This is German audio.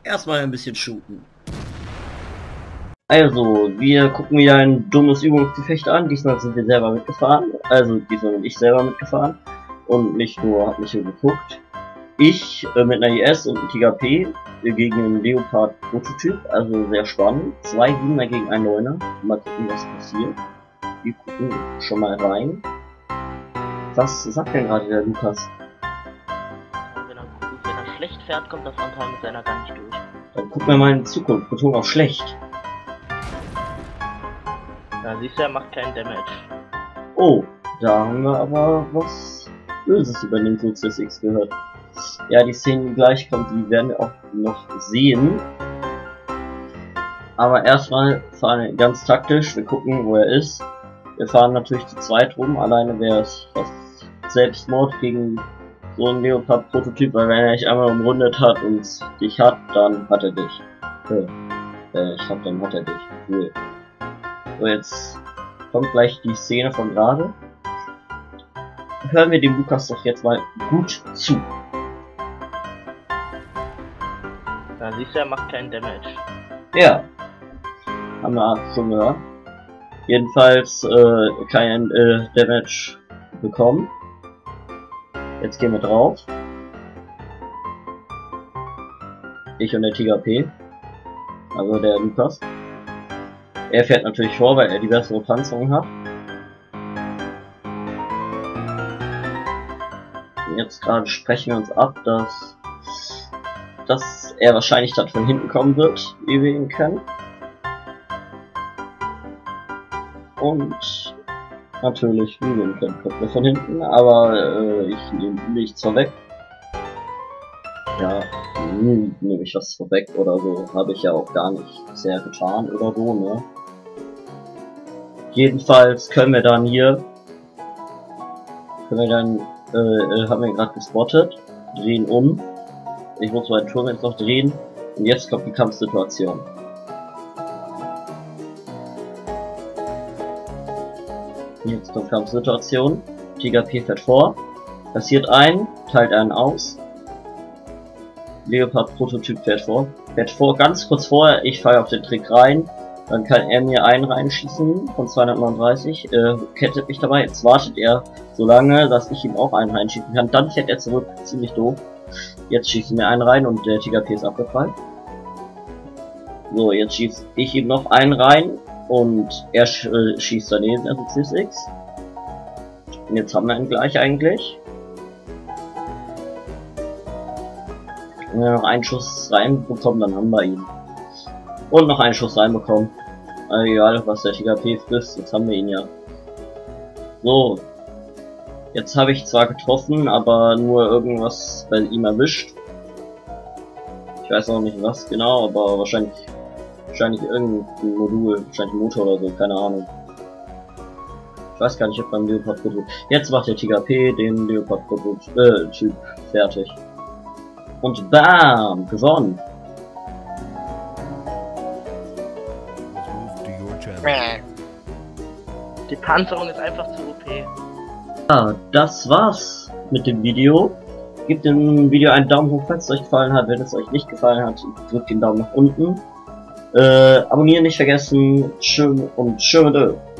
Erstmal ein bisschen shooten. Also, wir gucken wieder ein dummes Übungsgefecht an. Diesmal sind wir selber mitgefahren. Also, diesmal bin ich selber mitgefahren. Und nicht nur, hab mich nur geguckt. Ich mit einer IS und einem Tiger P gegen einen Leopard Prototyp. Also sehr spannend. 2 Gegner gegen einen 9er. Mal gucken, was passiert. Wir gucken schon mal rein. Was sagt denn gerade der Lukas? Wenn er schlecht fährt, kommt der Frontal mit seiner gar nicht durch. Dann gucken wir mal in die Zukunft. Betonung auf schlecht. Ja, siehst du, er macht keinen Damage. Oh, da haben wir aber was Böses über den Sozius X gehört. Ja, die Szenen, die gleich kommen, die werden wir auch noch sehen. Aber erstmal fahren wir ganz taktisch. Wir gucken, wo er ist. Wir fahren natürlich zu zweit rum. Alleine wäre es fast Selbstmord gegen so einen Leopard-Prototyp, weil wenn er dich einmal umrundet hat und dich hat, dann hat er dich. Dann hat er dich. Cool. So, jetzt kommt gleich die Szene von gerade. Hören wir dem Lukas doch jetzt mal gut zu. Ja, siehst du, er macht keinen Damage. Ja. Haben wir schon gehört. Jedenfalls kein Damage bekommen. Jetzt gehen wir drauf. Ich und der Tiger P. Also der Lukas. Er fährt natürlich vor, weil er die bessere Panzerung hat. Jetzt gerade sprechen wir uns ab, dass er wahrscheinlich dann von hinten kommen wird, wie wir ihn kennen. Und natürlich, wie wir ihn kennen, kommt er von hinten, aber ich nehme nichts vorweg. Ja, nehme ich was vorweg oder so, habe ich ja auch gar nicht sehr getan oder so, ne? Jedenfalls können wir dann haben wir gerade gespottet, drehen um. Ich muss meinen Turm jetzt noch drehen und jetzt kommt die Kampfsituation. Jetzt kommt Kampfsituation. Tiger P fährt vor, passiert einen, teilt einen aus. Leopard Prototyp fährt vor, ganz kurz vorher, ich falle auf den Trick rein. Dann kann er mir einen reinschießen von 239, kettet mich dabei. Jetzt wartet er so lange, dass ich ihm auch einen reinschießen kann. Dann fährt er zurück, ziemlich doof. Jetzt schießt er mir einen rein und der Tiger P ist abgefallen. So, jetzt schieße ich ihm noch einen rein und er schießt daneben, also CSX. Und jetzt haben wir ihn gleich eigentlich. Wenn wir noch einen Schuss reinbekommen, dann haben wir ihn. Und noch einen Schuss reinbekommen. Also egal, was der Tiger P frisst, jetzt haben wir ihn ja. So. Jetzt habe ich zwar getroffen, aber nur irgendwas bei ihm erwischt. Ich weiß auch nicht was genau, aber wahrscheinlich irgendein Modul, wahrscheinlich Motor oder so, keine Ahnung. Ich weiß gar nicht, ob beim Leopard Prototyp. Jetzt macht der Tiger P den Leopard Prototyp fertig. Und bam! Gewonnen! Die Panzerung ist einfach zu OP. Ja, das war's mit dem Video. Gebt dem Video einen Daumen hoch, falls es euch gefallen hat. Wenn es euch nicht gefallen hat, drückt den Daumen nach unten. Abonnieren nicht vergessen. Schön und schön.